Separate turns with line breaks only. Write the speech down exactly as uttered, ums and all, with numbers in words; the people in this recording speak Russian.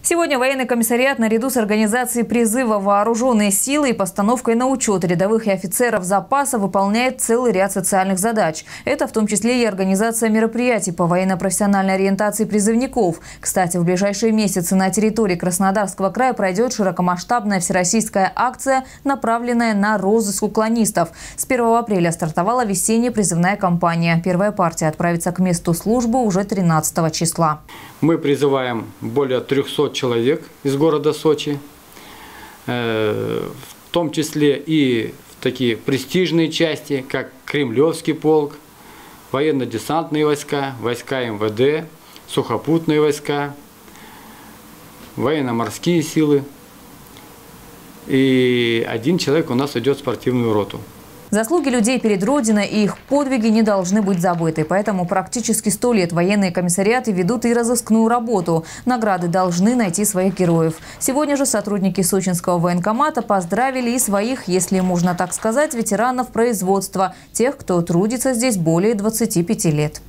Сегодня военный комиссариат наряду с организацией призыва вооруженные силы и постановкой на учет рядовых и офицеров запаса выполняет целый ряд социальных задач. Это в том числе и организация мероприятий по военно-профессиональной ориентации призывников. Кстати, в ближайшие месяцы на территории Краснодарского края пройдет широкомасштабная всероссийская акция, направленная на розыск уклонистов. С первого апреля стартовала весенняя призывная кампания. Первая партия отправится к месту службы уже тринадцатого числа.
Мы призываем более трёхсот человек из города Сочи, в том числе и в такие престижные части, как Кремлевский полк, военно-десантные войска, войска эм вэ дэ, сухопутные войска, военно-морские силы. И один человек у нас идет в спортивную роту.
Заслуги людей перед Родиной и их подвиги не должны быть забыты. Поэтому практически сто лет военные комиссариаты ведут и разыскную работу. Награды должны найти своих героев. Сегодня же сотрудники сочинского военкомата поздравили и своих, если можно так сказать, ветеранов производства. Тех, кто трудится здесь более двадцати пяти лет.